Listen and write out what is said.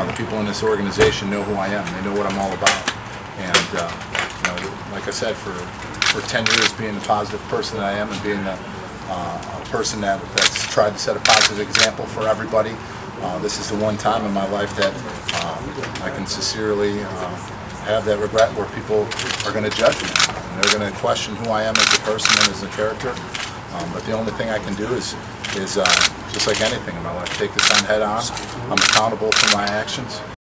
the people in this organization know who I am. They know what I'm all about. And you know, like I said, for 10 years being the positive person that I am and being a person that's tried to set a positive example for everybody, this is the one time in my life that I can sincerely have that regret where people are going to judge me. And they're going to question who I am as a person and as a character. But the only thing I can do is just like anything in my life, take this on head on. I'm accountable for my actions.